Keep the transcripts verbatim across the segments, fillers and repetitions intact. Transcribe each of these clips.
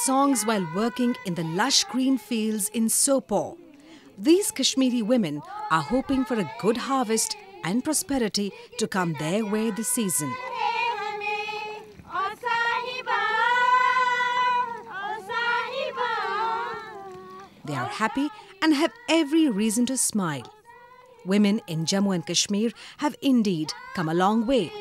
songs while working in the lush green fields in Sopore. These Kashmiri women are hoping for a good harvest and prosperity to come their way this season. They are happy and have every reason to smile. Women in Jammu and Kashmir have indeed come a long way.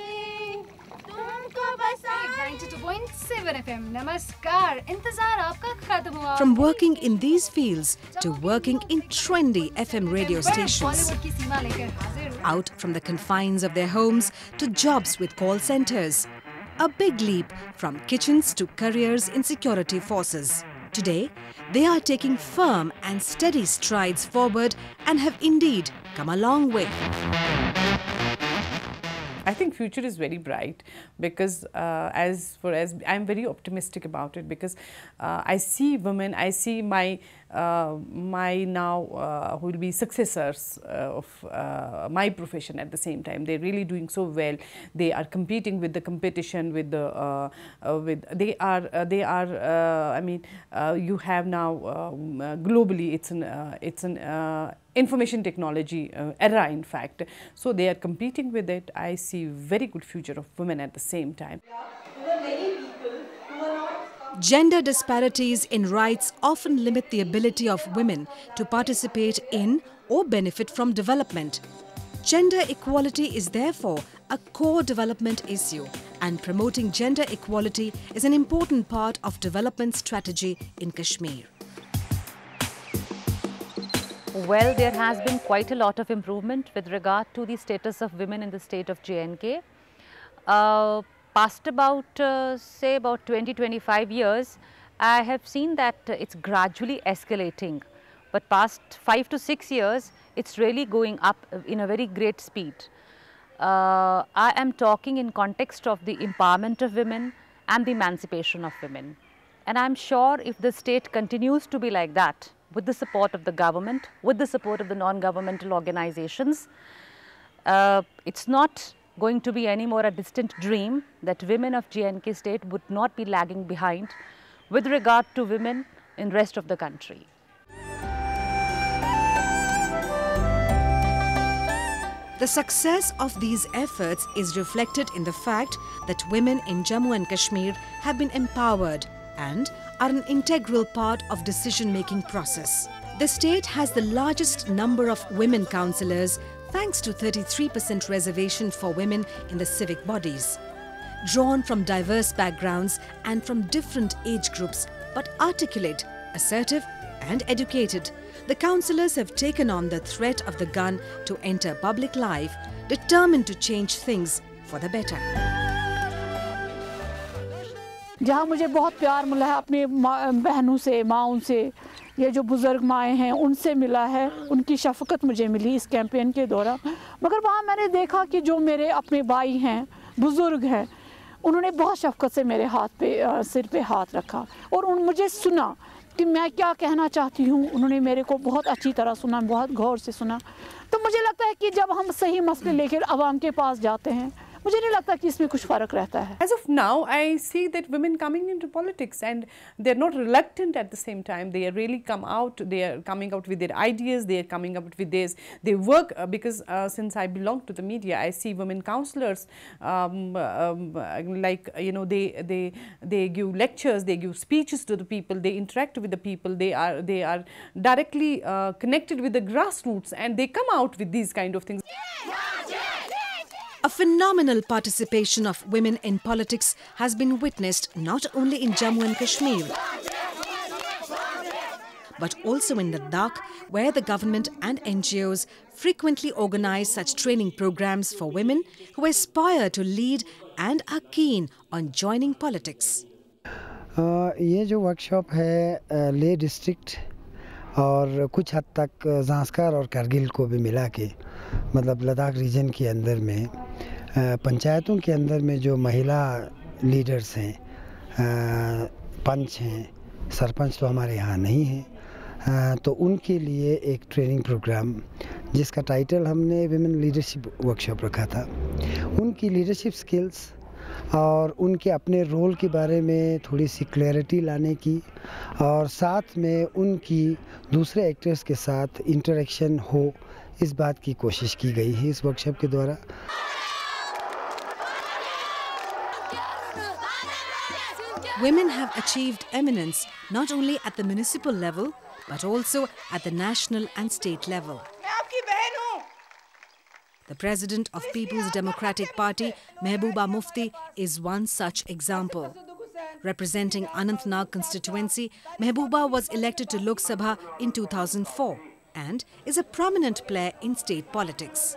From working in these fields to working in trendy F M radio stations, out from the confines of their homes to jobs with call centres, a big leap from kitchens to careers in security forces. Today, they are taking firm and steady strides forward and have indeed come a long way. I think future is very bright because uh, as for as I'm very optimistic about it because uh, I see women, I see my uh, my now uh, who will be successors uh, of uh, my profession at the same time. They're really doing so well. They are competing with the competition with the uh, uh, with they are uh, they are uh, I mean uh, you have now um, uh, globally it's an uh, it's an uh, information technology uh, era, in fact. So they are competing with it. I see very good future of women at the same time. Gender disparities in rights often limit the ability of women to participate in or benefit from development. Gender equality is therefore a core development issue, and promoting gender equality is an important part of development strategy in Kashmir. Well, there has been quite a lot of improvement with regard to the status of women in the state of J and K. Uh, past about, uh, say, about twenty to twenty-five years, I have seen that it's gradually escalating. But past five to six years, it's really going up in a very great speed. Uh, I am talking in context of the empowerment of women and the emancipation of women. And I'm sure if the state continues to be like that, with the support of the government, with the support of the non-governmental organizations, uh, it's not going to be any more a distant dream that women of J and K state would not be lagging behind with regard to women in rest of the country. The success of these efforts is reflected in the fact that women in Jammu and Kashmir have been empowered and are an integral part of decision-making process. The state has the largest number of women councillors thanks to thirty-three percent reservation for women in the civic bodies. Drawn from diverse backgrounds and from different age groups, but articulate, assertive and educated, the councillors have taken on the threat of the gun to enter public life, determined to change things for the better. जहाँ मुझे बहुत प्यार मिला है अपनी बहनों से, माँओं से, ये जो बुज़ुर्ग माएँ हैं उनसे मिला है, उनकी शफ़क़त मुझे मिली इस कैंपेन के दौरान। मगर वहाँ मैंने देखा कि जो मेरे अपने भाई हैं, बुज़ुर्ग हैं, उन्होंने बहुत शफ़क़त से मेरे हाथ पे सिर पे हाथ रखा और उन मुझे सुना कि मैं क्या कहना चाहती हूँ। उन्होंने मेरे को बहुत अच्छी तरह सुना, बहुत गौर से सुना। तो मुझे लगता है कि जब हम सही मसले लेकर आवाम के पास जाते हैं, मुझे नहीं लगता कि इसमें कुछ फ़र्क रहता है। As of now, I see that women coming into politics and they're not reluctant at the same time. They are really come out. They are coming out with their ideas. They are coming out with this. They work uh, because uh, since I belong to the media, I see women councillors um, um, like you know they they they give lectures, they give speeches to the people, they interact with the people. They are they are directly uh, connected with the grassroots, and they come out with these kind of things. A phenomenal participation of women in politics has been witnessed not only in Jammu and Kashmir, but also in Ladakh, where the government and N G Os frequently organize such training programs for women who aspire to lead and are keen on joining politics. Uh, ये जो workshop है ले district और कुछ हद तक ज़ांस्कर और करगिल को भी मिला के मतलब लद्दाख रीजन के अंदर में पंचायतों के अंदर में जो महिला लीडर्स हैं, पंच हैं, सरपंच तो हमारे यहाँ नहीं हैं, तो उनके लिए एक ट्रेनिंग प्रोग्राम जिसका टाइटल हमने विमेन लीडरशिप वर्कशॉप रखा था। उनकी लीडरशिप स्किल्स और उनके अपने रोल के बारे में थोड़ी सी क्लैरिटी लाने की, और साथ में उनकी दूसरे एक्टर्स के साथ इंटरेक्शन हो, इस बात की कोशिश की गई है इस वर्कशॉप के द्वारा। Women have achieved eminence not only at the municipal level but also at the national and state level. The president of People's Democratic Party, Mehbooba Mufti, is one such example. Representing Anantnag constituency, Mehbooba was elected to Lok Sabha in two thousand four and is a prominent player in state politics.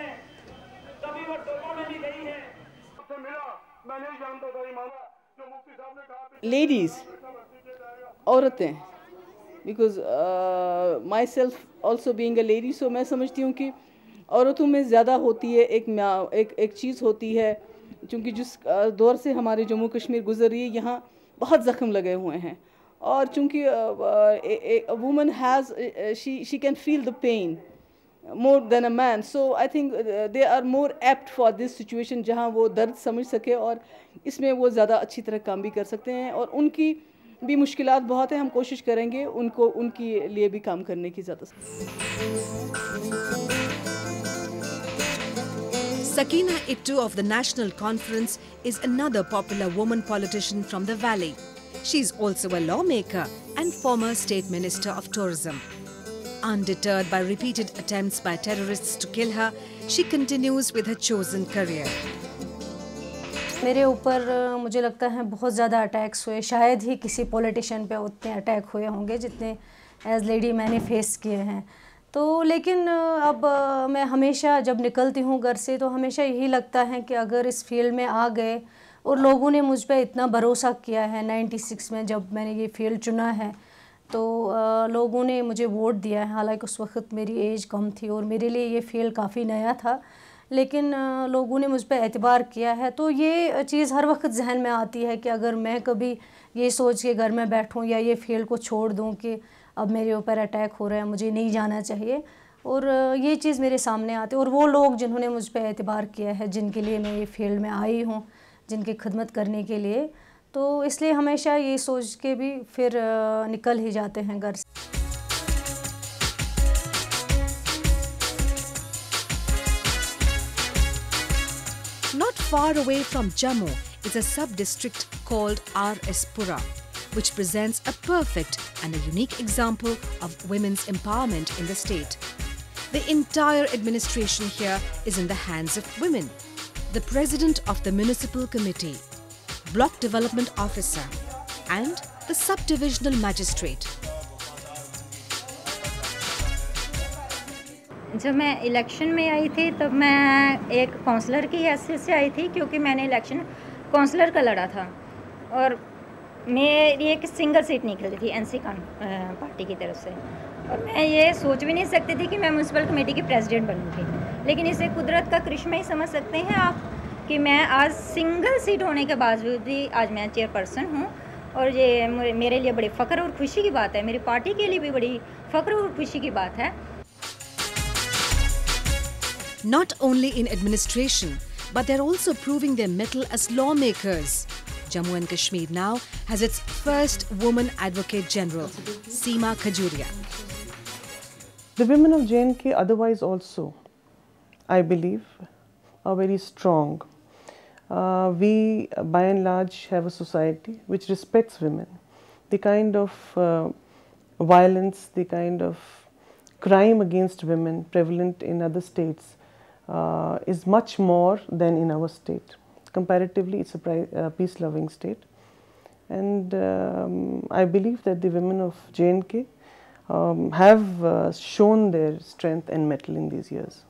Ladies, औरतें, because uh, myself also being a lady, so मैं समझती हूँ कि औरतों में ज़्यादा होती है एक एक एक चीज़ होती है, क्योंकि जिस दौर से हमारे जम्मू कश्मीर गुजर रही है यहाँ बहुत ज़ख्म लगे हुए हैं, और चूँकि a woman has she she can feel the pain more than a man, so I think they are more apt for this situation जहाँ वो दर्द समझ सके और इसमें वो ज़्यादा अच्छी तरह काम भी कर सकते हैं, और उनकी भी मुश्किलात बहुत है, हम कोशिश करेंगे उनको उनके लिए भी काम करने की ज़्यादा। Sakina Ittu of the National Conference is another popular woman politician from the Valley. She is also a lawmaker and former State Minister of Tourism. Undeterred by repeated attempts by terrorists to kill her, she continues with her chosen career. मेरे ऊपर मुझे लगता है बहुत ज़्यादा attacks हुए, शायद ही किसी पॉलिटिशियन पे उतने अटैक हुए होंगे जितने एज लेडी मैंने फेस किए हैं। तो लेकिन अब मैं हमेशा जब निकलती हूँ घर से तो हमेशा यही लगता है कि अगर इस फील्ड में आ गए और लोगों ने मुझ पे इतना भरोसा किया है, छियानवे में जब मैंने ये फील्ड चुना है तो लोगों ने मुझे वोट दिया है, हालांकि उस वक्त मेरी एज कम थी और मेरे लिए ये फील्ड काफ़ी नया था, लेकिन लोगों ने मुझ पे एतबार किया है। तो ये चीज़ हर वक्त जहन में आती है कि अगर मैं कभी ये सोच के घर में बैठूं या ये फील्ड को छोड़ दूं कि अब मेरे ऊपर अटैक हो रहा है, मुझे नहीं जाना चाहिए, और ये चीज़ मेरे सामने आती है। और वो लोग जिन्होंने मुझ पे एतबार किया है, जिनके लिए मैं ये फील्ड में आई हूँ, जिनकी खिदमत करने के लिए, तो इसलिए हमेशा ये सोच के भी फिर निकल ही जाते हैं घर से। Not far away from Jammu is a sub-district called R S Pura, which presents a perfect and a unique example of women's empowerment in the state. The entire administration here is in the hands of women. The president of the municipal committee, block development officer, and the sub-divisional magistrate. जब मैं election में आई थी तब मैं एक counsellor की हैसियत से आई थी, क्योंकि मैंने इलेक्शन काउंसलर का लड़ा था और मेरी एक सिंगल सीट निकली थी एनसी पार्टी की तरफ से, और मैं ये सोच भी नहीं सकती थी कि मैं म्यूनसिपल कमेटी की प्रेसिडेंट बनूंगी। लेकिन इसे कुदरत का करिश्मा ही समझ सकते हैं आप कि मैं आज सिंगल सीट होने के बावजूद भी आज मैं चेयरपर्सन हूँ, और ये मेरे लिए बड़ी फ़ख्र और खुशी की बात है, मेरी पार्टी के लिए भी बड़ी फ़ख्र और खुशी की बात है। Not only in administration, but they're also proving their mettle as lawmakers. Jammu and Kashmir now has its first woman advocate general, Seema Khajuria. The women of J and K otherwise also, I believe, are very strong. Uh, we, by and large, have a society which respects women. The kind of uh, violence, the kind of crime against women prevalent in other states uh, is much more than in our state. Comparatively, it's a uh, peace-loving state. And um, I believe that the women of J and K um, have uh, shown their strength and mettle in these years.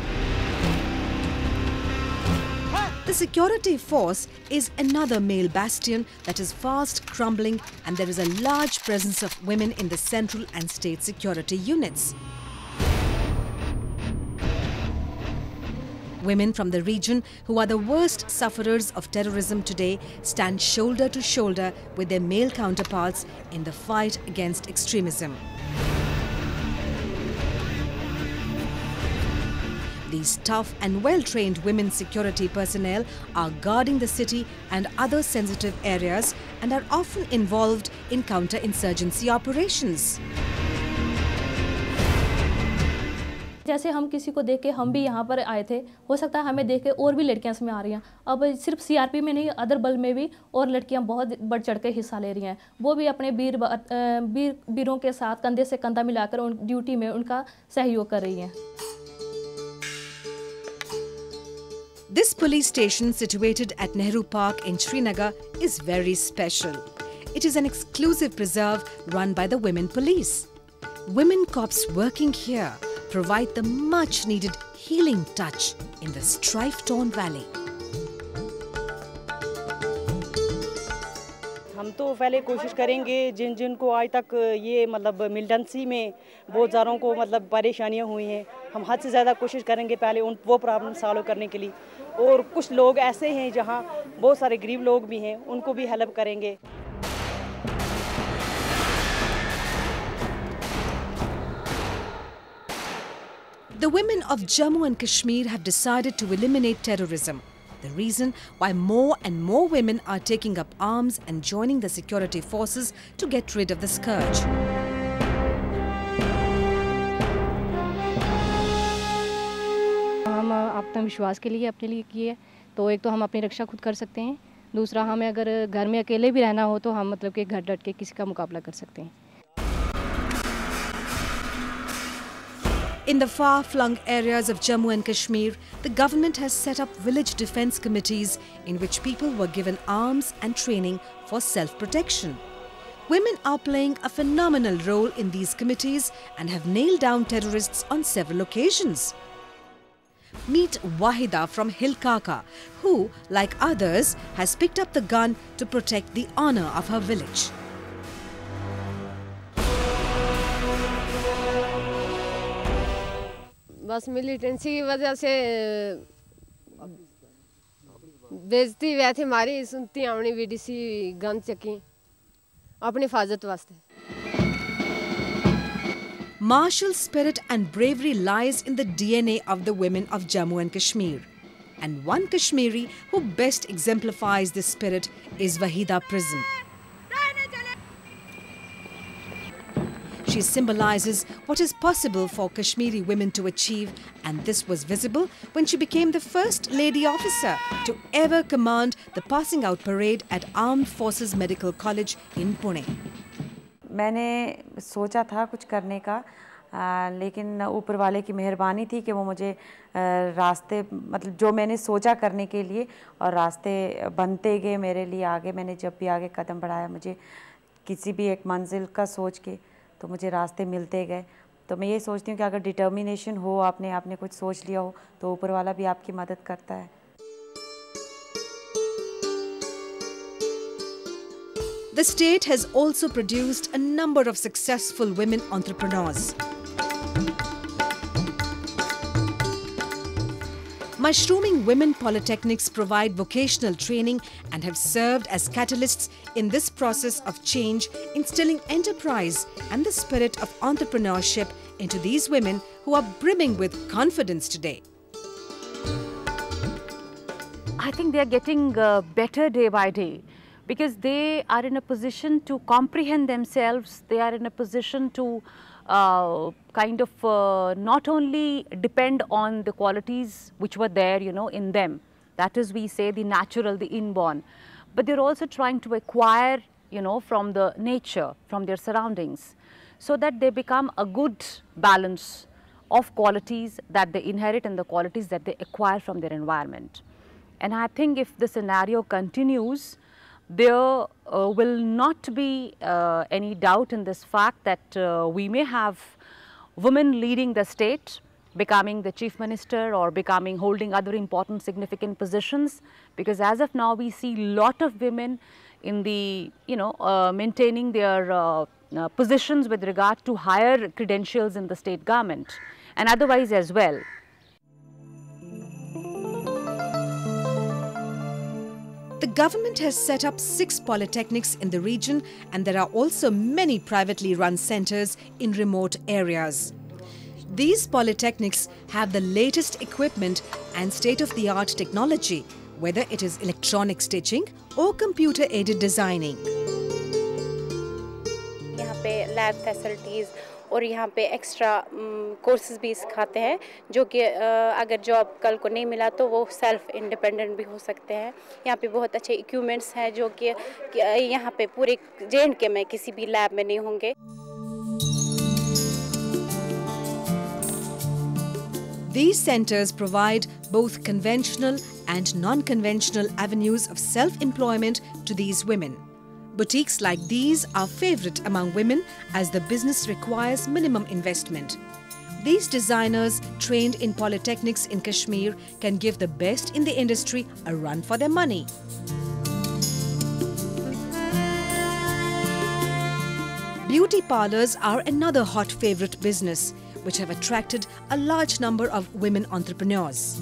The security force is another male bastion that is fast crumbling, and there is a large presence of women in the central and state security units. Women from the region, who are the worst sufferers of terrorism today, stand shoulder to shoulder with their male counterparts in the fight against extremism. These tough and well-trained women security personnel are guarding the city and other sensitive areas and are often involved in counter-insurgency operations. जैसे हम किसी को देख के हम भी यहाँ पर आए थे, हो सकता है हमें देख के और भी लड़कियाँ इसमें आ रही हैं। अब सिर्फ सीआरपी में नहीं, अदर बल में भी और लड़कियाँ बहुत बढ़ चढ़ के हिस्सा ले रही हैं। वो भी अपने वीर वीर वीरों के साथ कंधे से कंधा मिलाकर उन ड्यूटी में उनका सहयोग कर रही हैं। This police station situated at Nehru Park in Srinagar is very special. It is an exclusive preserve run by the women police. Women cops working here provide the much-needed healing touch in the strife-torn valley. हम तो पहले कोशिश करेंगे जिन जिन को आज तक ये मतलब मिलिटेंसी में बहुत ज़्यादा को मतलब परेशानियां हुई हैं, हम हद से ज़्यादा कोशिश करेंगे पहले उन वो प्रॉब्लम सॉल्व करने के लिए। और कुछ लोग ऐसे हैं जहां बहुत सारे गरीब लोग भी हैं, उनको भी हेल्प करेंगे। The women of Jammu and Kashmir have decided to eliminate terrorism. The reason why more and more women are taking up arms and joining the security forces to get rid of the scourge. हम आत्मविश्वास के लिए अपने लिए किए, तो एक तो हम अपनी रक्षा खुद कर सकते हैं, दूसरा हमें अगर घर में अकेले भी रहना हो तो हम मतलब कि घर डट के किसी का मुकाबला कर सकते हैं। In the far-flung areas of Jammu and Kashmir, the government has set up village defence committees in which people were given arms and training for self-protection. Women are playing a phenomenal role in these committees and have nailed down terrorists on several occasions. Meet Wahida from Hilkaka, who, like others, has picked up the gun to protect the honour of her village. बस militancy की वजह से बेइज्जती हुई थी हमारी, सुनती हमने बीडीसी गन चकी अपनी हिफाजत वास्ते। Martial spirit and bravery lies in the D N A of the women of Jammu and Kashmir. And one Kashmiri who best exemplifies this spirit is Wahida Prism. She symbolizes what is possible for Kashmiri women to achieve, and this was visible when she became the first lady officer to ever command the passing out parade at Armed Forces Medical College in Pune. मैंने सोचा था कुछ करने का, आ, लेकिन ऊपर वाले की मेहरबानी थी कि वो मुझे आ, रास्ते मतलब जो मैंने सोचा करने के लिए और रास्ते बनते गए मेरे लिए आगे। मैंने जब भी आगे कदम बढ़ाया, मुझे किसी भी एक मंजिल का सोच के तो मुझे रास्ते मिलते गए। तो मैं ये सोचती हूँ कि अगर डिटर्मिनेशन हो, आपने आपने कुछ सोच लिया हो, तो ऊपर वाला भी आपकी मदद करता है। The state has also produced a number of successful women entrepreneurs. Mushrooming women polytechnics provide vocational training and have served as catalysts in this process of change, instilling enterprise and the spirit of entrepreneurship into these women who are brimming with confidence today. I think they are getting uh, better day by day, because they are in a position to comprehend themselves. They are in a position to uh, kind of uh, not only depend on the qualities which were there, you know, in them. That is, we say, the natural, the inborn. But they're also trying to acquire, you know, from the nature, from their surroundings, so that they become a good balance of qualities that they inherit and the qualities that they acquire from their environment. And I think if the scenario continues, there uh, will not be uh, any doubt in this fact that uh, we may have women leading the state, becoming the chief minister or becoming holding other important significant positions, because as of now we see lot of women in the, you know, uh, maintaining their uh, uh, positions with regard to higher credentials in the state government and otherwise as well. The government has set up six polytechnics in the region, and there are also many privately run centres in remote areas. These polytechnics have the latest equipment and state-of-the-art technology, whether it is electronic stitching or computer-aided designing. यहाँ पे lab facilities और यहाँ पे extra courses भी सिखाते हैं जो कि अगर जॉब कल को नहीं मिला तो वो सेल्फ इंडिपेंडेंट भी हो सकते हैं। यहाँ पे बहुत अच्छे इक्विपमेंट्स हैं जो कि यहाँ पे पूरे जे एंड के में किसी भी लैब में नहीं होंगे। These centers provide both conventional and non-conventional avenues of self-employment to these women. Boutiques like these are favorite among women as the business requires minimum investment. These designers trained in polytechnics in Kashmir can give the best in the industry a run for their money. Beauty parlours are another hot favorite business, which have attracted a large number of women entrepreneurs.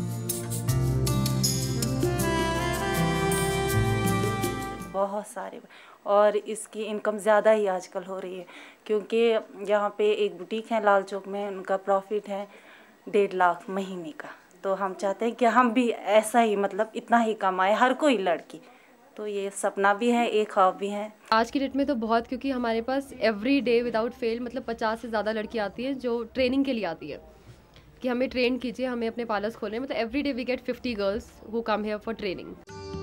बहुत सारे और इसकी income ज़्यादा ही आजकल हो रही है क्योंकि यहाँ पे एक बुटीक है लाल चौक में, उनका प्रॉफिट है डेढ़ लाख महीने का। तो हम चाहते हैं कि हम भी ऐसा ही मतलब इतना ही कमाए हर कोई लड़की, तो ये सपना भी है, एक ख्वाब भी है। आज की डेट में तो बहुत, क्योंकि हमारे पास एवरी डे विदाउट फेल मतलब पचास से ज़्यादा लड़की आती है जो ट्रेनिंग के लिए आती है कि हमें ट्रेन कीजिए, हमें अपने पार्लर्स खोलने, मतलब every day we get fifty girls who come here for training.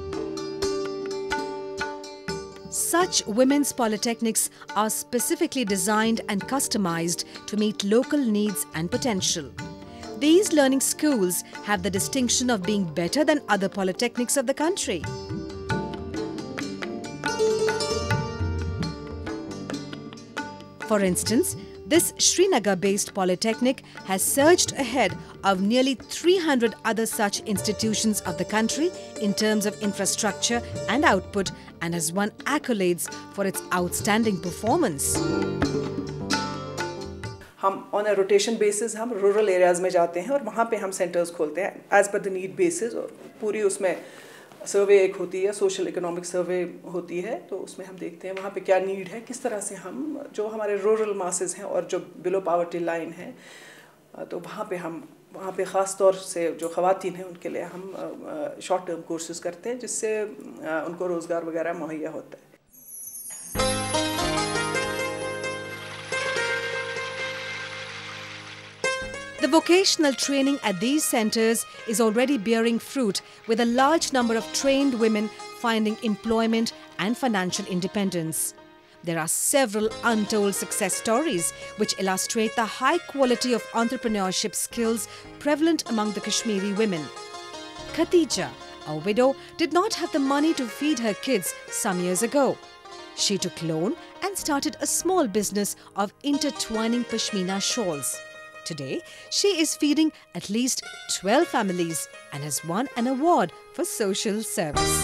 Such women's polytechnics are specifically designed and customized to meet local needs and potential. These learning schools have the distinction of being better than other polytechnics of the country. For instance, this Srinagar-based polytechnic has surged ahead of nearly three hundred other such institutions of the country in terms of infrastructure and output and has won accolades for its outstanding performance. हम on a rotation basis हम rural areas में जाते हैं और वहाँ पे हम centres खोलते हैं as per the need basis, और पूरी उसमें सर्वे एक होती है, सोशल इकोनॉमिक सर्वे होती है, तो उसमें हम देखते हैं वहाँ पे क्या नीड है, किस तरह से हम जो हमारे रूरल मासेस हैं और जो बिलो पावर्टी लाइन है, तो वहाँ पे हम वहाँ पे ख़ास तौर से जो ख़वातीन हैं उनके लिए हम शॉर्ट टर्म कोर्सेज करते हैं जिससे उनको रोज़गार वगैरह मुहैया होता है। The vocational training at these centers is already bearing fruit, with a large number of trained women finding employment and financial independence. There are several untold success stories which illustrate the high quality of entrepreneurship skills prevalent among the Kashmiri women. Khatija, a widow, did not have the money to feed her kids some years ago. She took loan and started a small business of intertwining pashmina shawls. Today, she is feeding at least twelve families and has won an award for social service.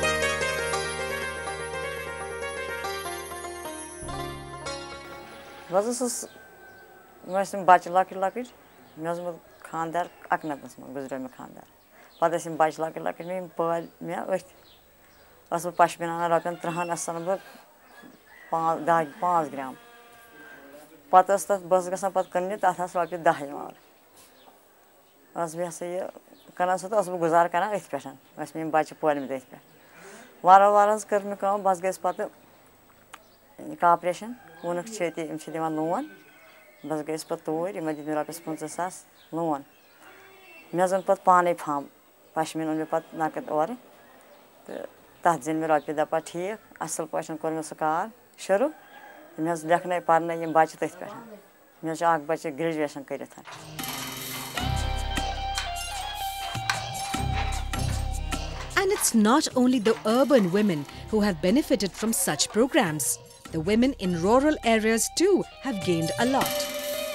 Was is was in bachelor lucky? Was with Khandar Aknatas, Guzram Khandar. But as in bachelor lucky, me, Paul, me, was a Pashmina Rakan Trahan Asanaba five gram. पता है तो बस का पता करने तो आधा सौ रुपये दह यार बस भी ऐसे ये करना सोचता उसमें गुजार करना इस पैसा बस में बाची पोल में देख पे वारा वारा कर में काम बस गए इस पता का ऑपरेशन वो नक चेती इन चीज़ में लोन बस गए इस पता तो ये मजीद मेरा पे स्पॉन्सर सास लोन मैं जन पता पाने फार्म पश्मीन उनमें पता ना कर और ताज़िन में रुपये दपा ठीक असल पैसा कर में सकार शुरू मैं देखने पढ़ने ये बच्चे तो इस पे मैं जो आग बच्चे ग्रेजुएशन करे था। And it's not only the urban women who have benefited from such programs. The women in rural areas too have gained a lot.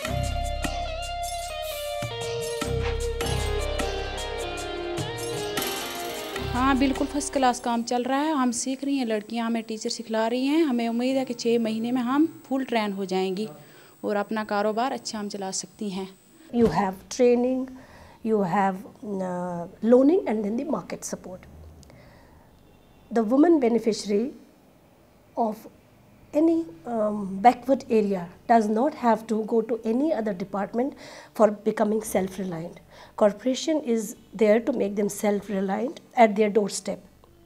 हाँ बिल्कुल फर्स्ट क्लास काम चल रहा है, हम सीख रही हैं, लड़कियां हमें टीचर सिखला रही हैं, हमें उम्मीद है कि छः महीने में हम फुल ट्रेन हो जाएंगी और अपना कारोबार अच्छा हम चला सकती हैं। You have training, you have uh, loaning and then the market support. The woman beneficiary of any um, backward area does not have to go to any other department for becoming self-reliant. Corporation is there to make them self-reliant at their doorstep.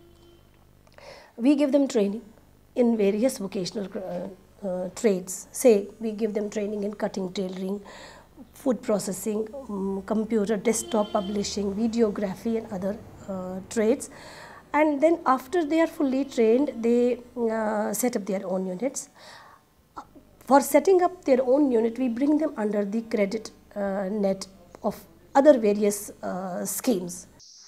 We give them training in various vocational uh, uh, trades. Say, we give them training in cutting, tailoring, food processing, um, computer, desktop publishing, videography and other uh, trades. And then after they are fully trained, they uh, set up their own units. For setting up their own unit, we bring them under the credit uh, net of other various uh, schemes.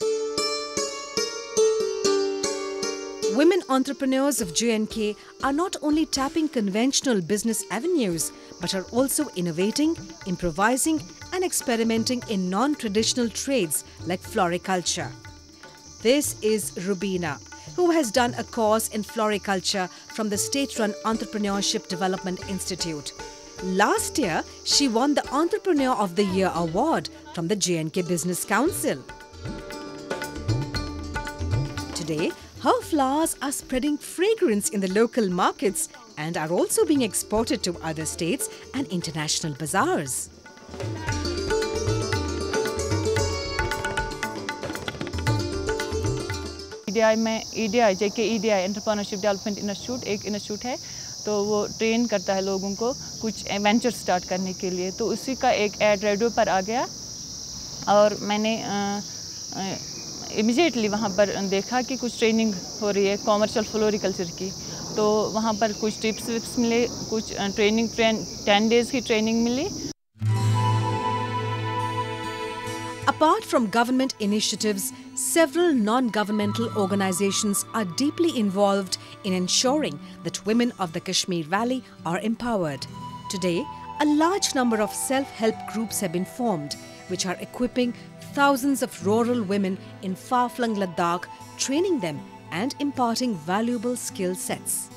Women entrepreneurs of J and K are not only tapping conventional business avenues, but are also innovating, improvising and experimenting in non-traditional trades like floriculture. This is Rubina, who has done a course in floriculture from the state-run Entrepreneurship Development Institute. Last year, she won the Entrepreneur of the Year award from the J and K Business Council. Today, her flowers are spreading fragrance in the local markets and are also being exported to other states and international bazaars. E D I में E D I J K E D I Entrepreneurship Development Institute एक institute है, तो वो train करता है लोगों को कुछ वेंचर स्टार्ट करने के लिए। तो उसी का एक ऐड रेडियो पर आ गया और मैंने इमीडिएटली वहाँ पर देखा कि कुछ ट्रेनिंग हो रही है कॉमर्शियल फ्लोरिकल्चर की, तो वहाँ पर कुछ टिप्स विप्स मिले, कुछ ट्रेनिंग टेन डेज की ट्रेनिंग मिली। Apart from government initiatives, several non-governmental organizations are deeply involved in ensuring that women of the Kashmir Valley are empowered. Today, a large number of self-help groups have been formed, which are equipping thousands of rural women in far-flung Ladakh, training them and imparting valuable skill sets.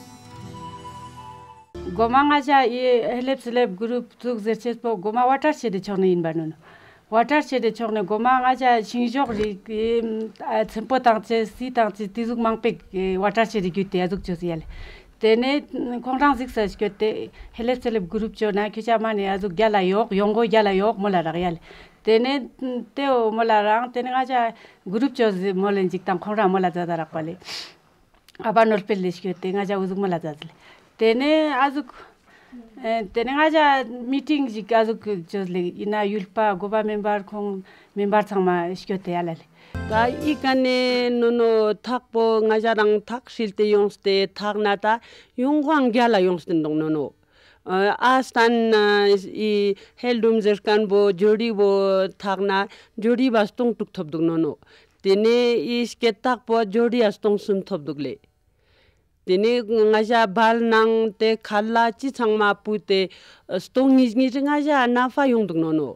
Goma ngaja ye help self group tuk zerchet po goma water chede chone in banun. Water chede chone goma ngaja chingjok ri tempo tangche si tangche tizuk mangpek water chede gyute azuk chosial. Tene kongrang zik sach gyute help self group chona kicha mane azuk gala yok yongo gala yok mola real. Tene teo mola rang tene ngaja group chos molen jiktam kongrang mola jada rakale. Aba norpelish gyute ngaja uzuk mola jadle. Tene azuk tene ngaja meeting jik azuk josle ina yulpa goba member kong member thangma shkyote alale. Ta ikane nono thakpo ngaja rang thak shilte yongste thak nata yongwang gyala yongsten dong nono. Astan i heldum zerkan bo jodi bo thakna jodi bastong tuk thop dong nono. Tene iske thakpo jodi astong sun thop dugle. Tene ngaja bal nang te khalla chi changma pu te stong ni ni ngaja nafa yong dong nono.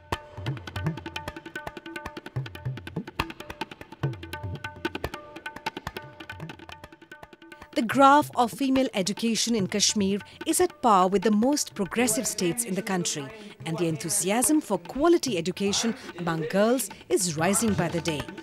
The graph of female education in Kashmir is at par with the most progressive states in the country, and the enthusiasm for quality education among girls is rising by the day.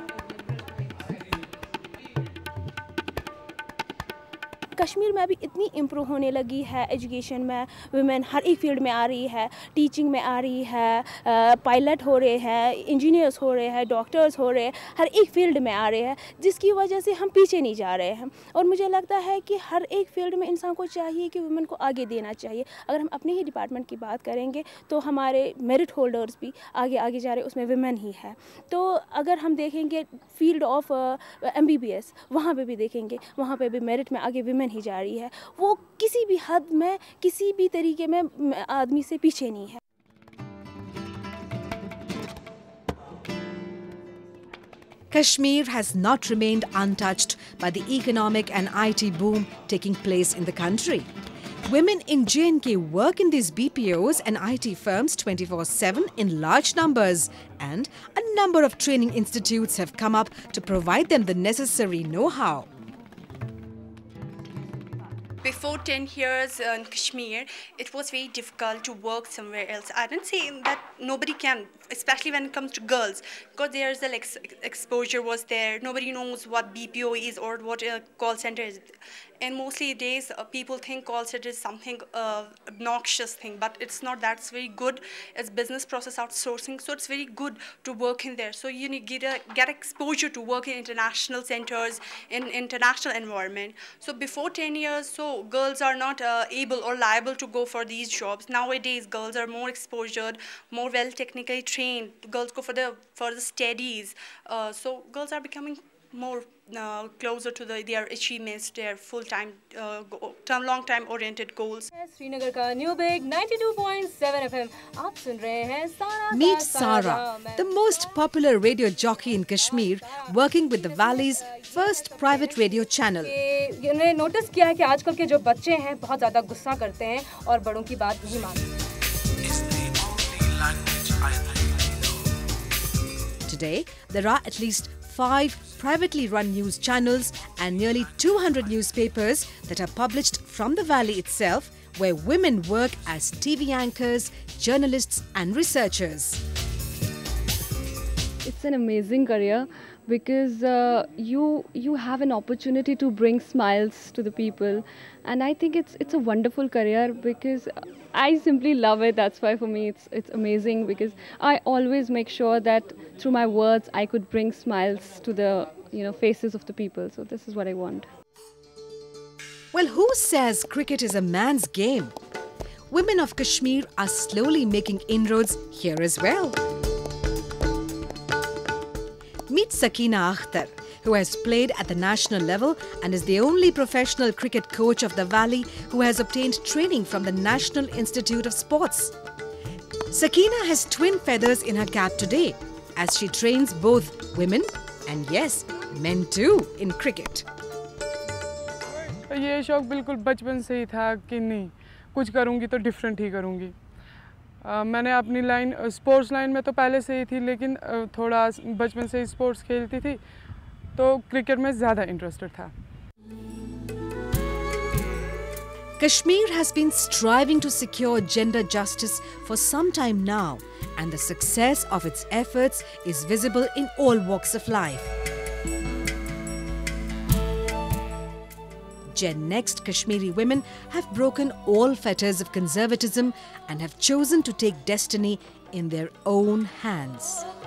Kashmir में अभी इतनी improve होने लगी है education में, women हर एक field में आ रही है, टीचिंग में आ रही है, पायलट हो रहे हैं, इंजीनियर्स हो रहे हैं, डॉक्टर्स हो रहे हैं, हर एक फील्ड में आ रहे हैं, जिसकी वजह से हम पीछे नहीं जा रहे हैं। और मुझे लगता है कि हर एक फील्ड में इंसान को चाहिए कि वुमेन को आगे देना चाहिए। अगर हम अपने ही डिपार्टमेंट की बात करेंगे तो हमारे मेरिट होल्डर्स भी आगे आगे जा रहे हैं, उसमें वुमेन ही है। तो अगर हम देखेंगे field of M B B S, वहाँ पर भी देखेंगे, वहाँ पर भी मेरिट में आगे वुमेन ही जा रही है। वो किसी भी हद में किसी भी तरीके में आदमी से पीछे नहीं है। Kashmir has not remained untouched by the economic and I T boom taking place in the country. Women in J and K work in these B P Os and I T firms twenty-four seven in large numbers, and a number of training institutes have come up to provide them the necessary know-how. before ten years in Kashmir, it was very difficult to work somewhere else. I don't say that nobody can, especially when it comes to girls, because there's a like exposure was there. Nobody knows what B P O is or what a call center is. And mostly days uh, people think call center is something uh, obnoxious thing, but it's not. That's very good. It's business process outsourcing, so it's very good to work in there. So you need get a, get exposure to work in international centers, in international environment. So before ten years, so girls are not uh, able or liable to go for these jobs. Nowadays, girls are more exposed, more well technically trained. Girls go for the for the studies. Uh, so girls are becoming more uh, closer to the, their achievements, their full-time, uh, term, long-time oriented goals. Srinagar का new big ninety-two point seven F M आप सुन रहे हैं सारा Meet Sara, the most popular radio jockey in Kashmir, working with the Valley's first private radio channel. मैंने notice किया है कि आजकल के जो बच्चे हैं बहुत ज़्यादा गुस्सा करते हैं और बड़ों की बात नहीं मानते. Today, there are at least five privately run news channels and nearly two hundred newspapers that are published from the Valley itself, where women work as T V anchors, journalists and researchers. It's an amazing career because uh, you you have an opportunity to bring smiles to the people, and I think it's it's a wonderful career because I simply love it. That's why for me it's it's amazing, because I always make sure that through my words I could bring smiles to the you know faces of the people. So this is what I want. Well, who says cricket is a man's game? Women of Kashmir are slowly making inroads here as well. Meet Sakina Akhtar, who has played at the national level and is the only professional cricket coach of the Valley who has obtained training from the National Institute of Sports. Sakina has twin feathers in her cap today, as she trains both women and yes, men too in cricket. ये शौक बिल्कुल बचपन से ही था कि नहीं कुछ करूँगी तो डिफरेंट ही करूँगी. Uh, मैंने अपनी लाइन स्पोर्ट्स लाइन में तो पहले से ही थी, लेकिन uh, थोड़ा बचपन से ही स्पोर्ट्स खेलती थी तो क्रिकेट में ज़्यादा इंटरेस्टेड था. Kashmir has been striving to secure gender justice for some time now, and the success of its efforts is visible in all walks of life. Gen Next Kashmiri women have broken all fetters of conservatism and have chosen to take destiny in their own hands.